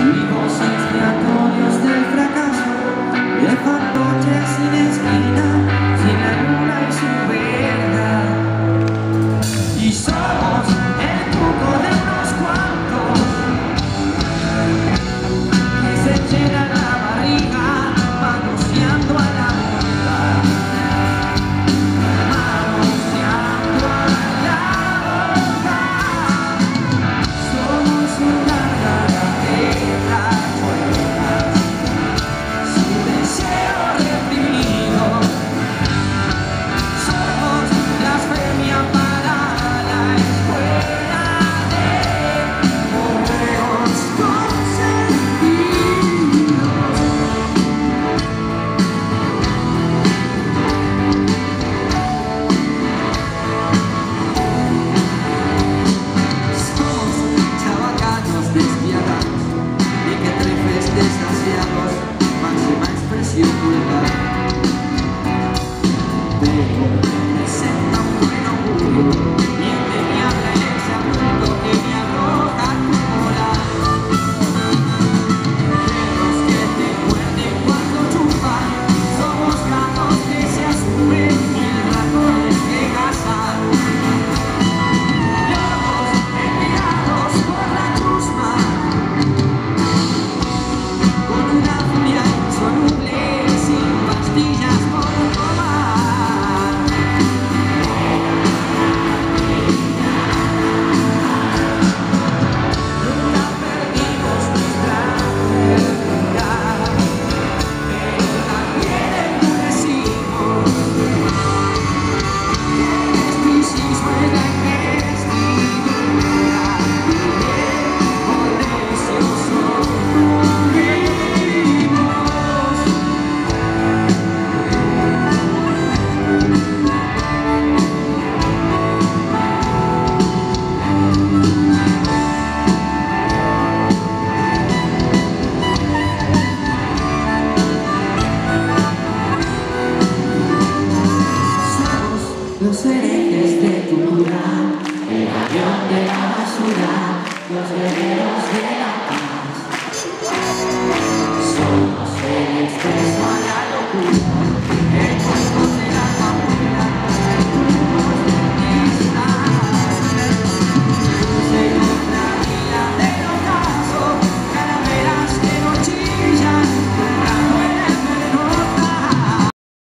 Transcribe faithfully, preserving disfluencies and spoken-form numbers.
Vivos expiatorios del fracaso, viejas noches sin esquina, sin la luna y su verdad. Y somos el truco de unos cuantos que se llenan la barriga manoseando a la boca, manoseando a la boca. Somos una rara de las buenas, su deseo reprimido. Somos blasfemia para la escuela de correos consentidos. Somos chavacanos despiadados, mequetrefes desasiados, máxima expresión vulgar. Pero presenta un buen augurio, miente y habla el exabrupto que me arroja tu moral. Perros que te muerden cuando chupan, somos gatos que se asumen y ratones que cazan. Lobos enviados por la chusma, con una furia insoluble, sin pastillas por tomar. Nunca perdimos nuestra verdad, pero también endurecimos. El misticismo es la investidura, por delicioso vivimos. Somos los herejes de tu cura, el avión de la basura, los guerreros de